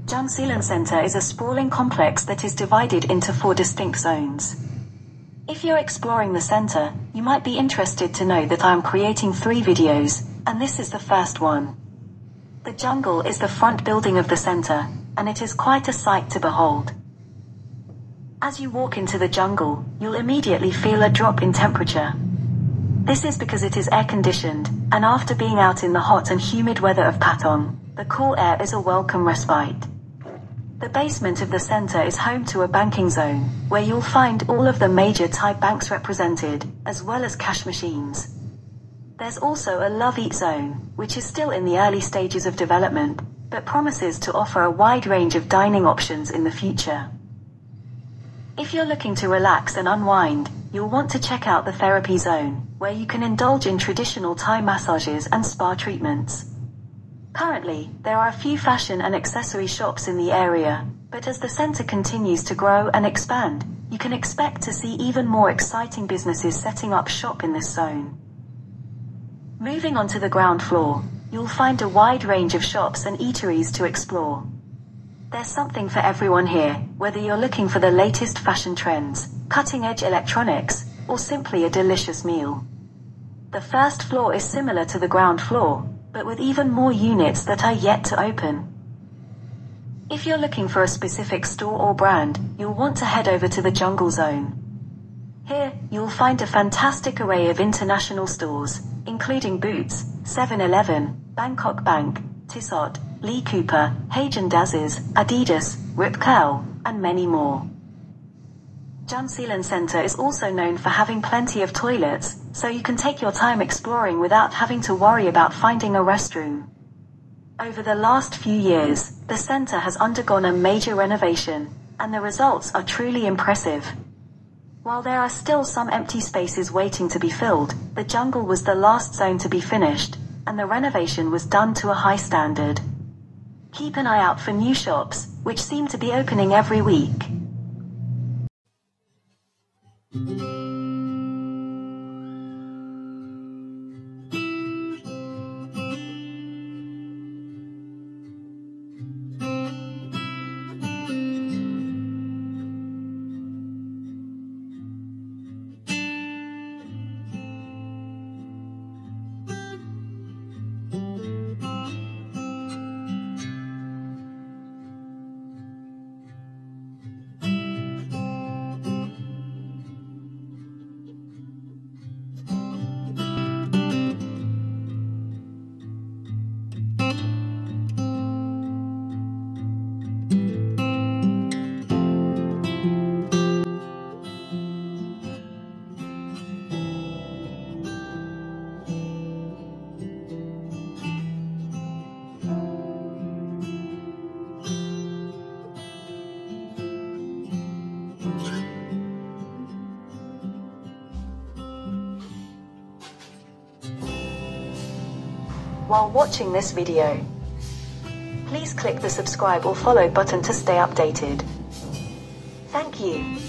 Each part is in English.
Jungceylon Centre is a sprawling complex that is divided into 4 distinct zones. If you're exploring the centre, you might be interested to know that I am creating 3 videos, and this is the first one. The jungle is the front building of the centre, and it is quite a sight to behold. As you walk into the jungle, you'll immediately feel a drop in temperature. This is because it is air-conditioned, and after being out in the hot and humid weather of Patong, the cool air is a welcome respite. The basement of the centre is home to a banking zone, where you'll find all of the major Thai banks represented, as well as cash machines. There's also a Love Eat zone, which is still in the early stages of development, but promises to offer a wide range of dining options in the future. If you're looking to relax and unwind, you'll want to check out the therapy zone, where you can indulge in traditional Thai massages and spa treatments. Currently, there are a few fashion and accessory shops in the area, but as the centre continues to grow and expand, you can expect to see even more exciting businesses setting up shop in this zone. Moving on to the ground floor, you'll find a wide range of shops and eateries to explore. There's something for everyone here, whether you're looking for the latest fashion trends, cutting-edge electronics, or simply a delicious meal. The first floor is similar to the ground floor, but with even more units that are yet to open. If you're looking for a specific store or brand, you'll want to head over to the Jungle Zone. Here, you'll find a fantastic array of international stores, including Boots, 7-Eleven, Bangkok Bank, Tissot, Lee Cooper, Haagen-Dazs, Adidas, Rip Curl, and many more. Jungceylon Centre is also known for having plenty of toilets, so you can take your time exploring without having to worry about finding a restroom. Over the last few years, the centre has undergone a major renovation, and the results are truly impressive. While there are still some empty spaces waiting to be filled, the jungle was the last zone to be finished, and the renovation was done to a high standard. Keep an eye out for new shops, which seem to be opening every week. While watching this video, please click the subscribe or follow button to stay updated. Thank you.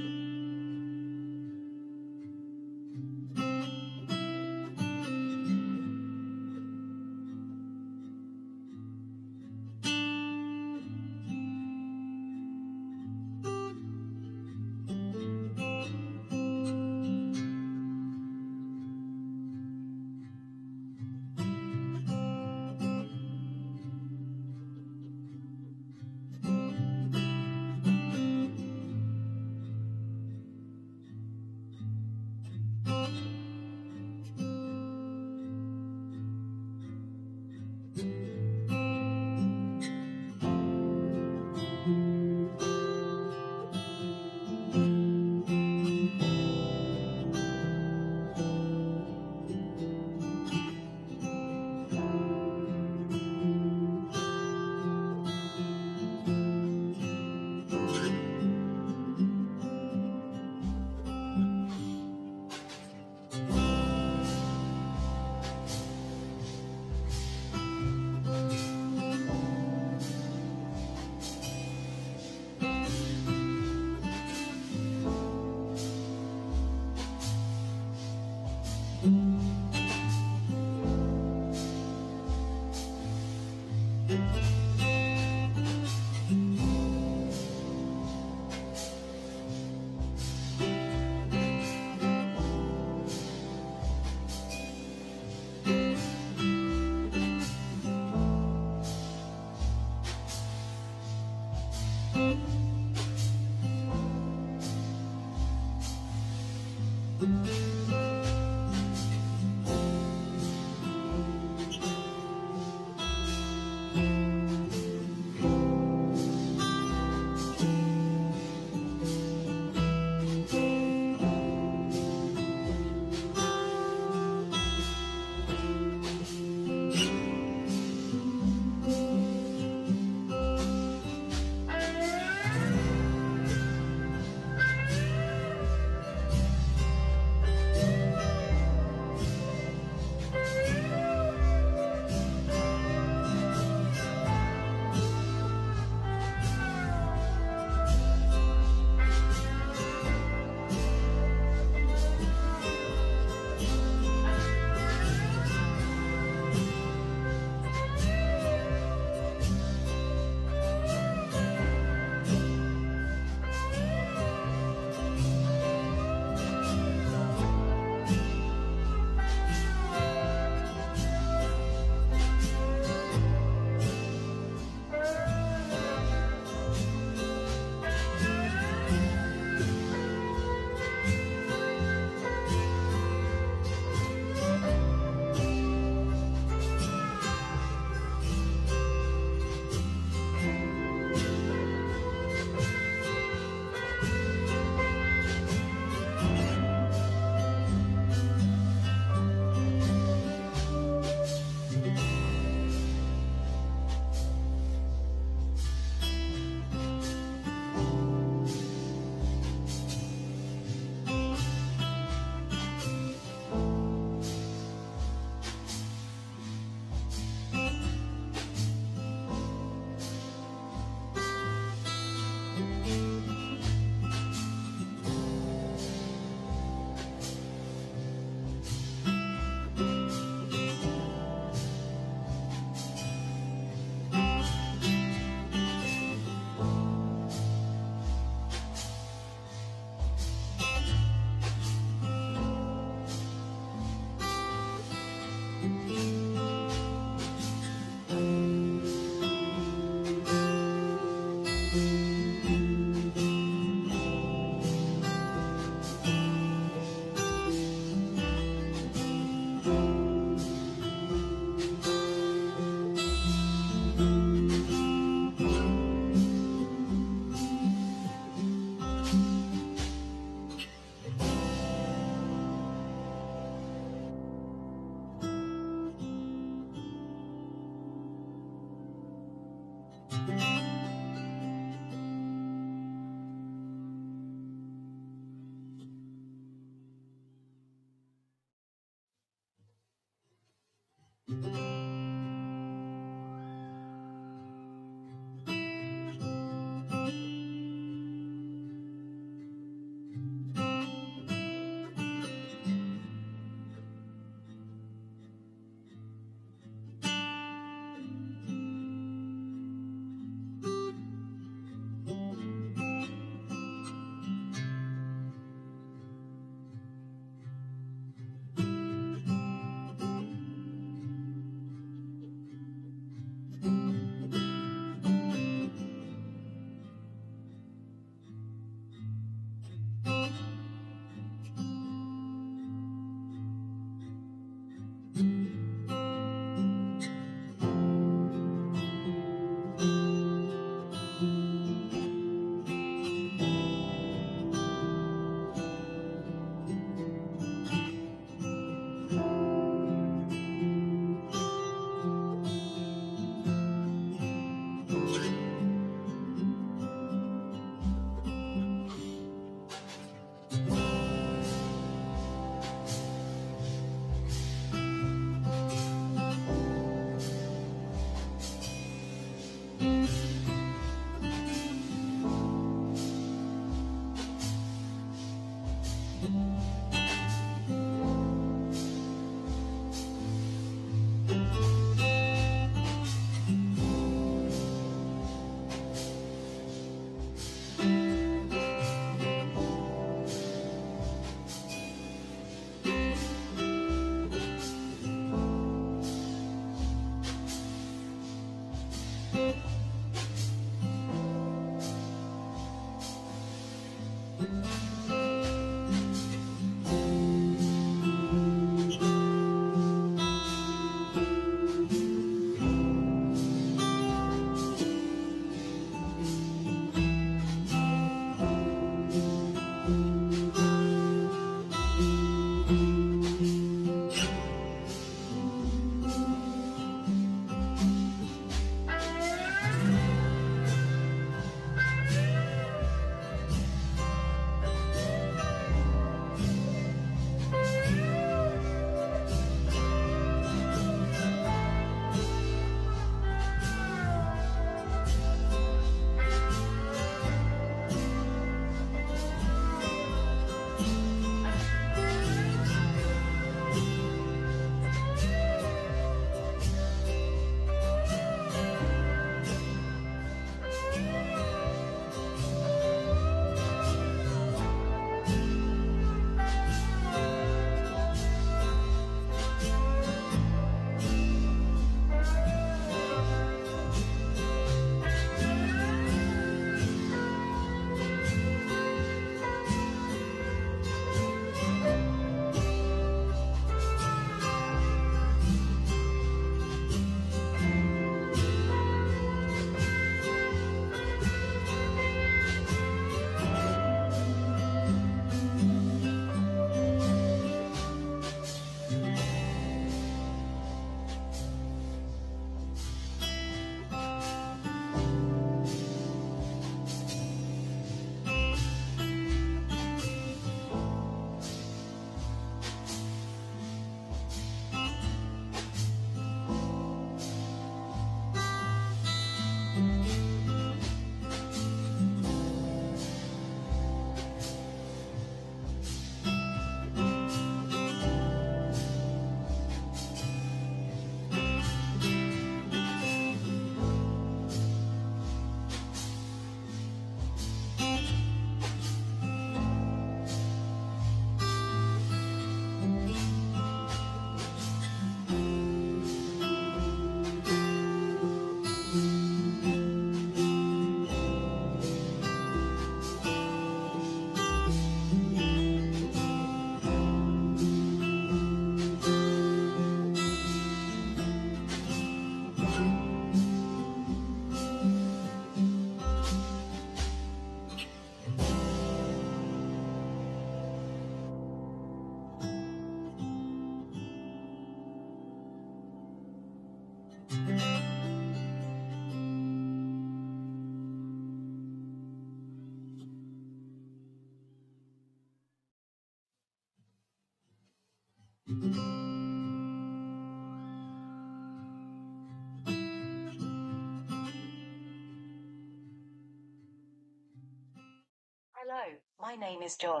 Hello, my name is John.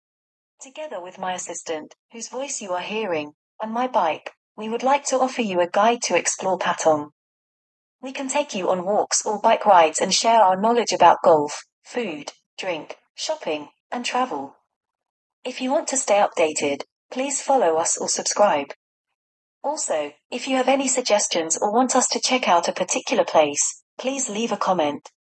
Together with my assistant, whose voice you are hearing, on my bike, we would like to offer you a guide to explore Patong. We can take you on walks or bike rides and share our knowledge about golf, food, drink, shopping, and travel. If you want to stay updated, please follow us or subscribe. Also, if you have any suggestions or want us to check out a particular place, please leave a comment.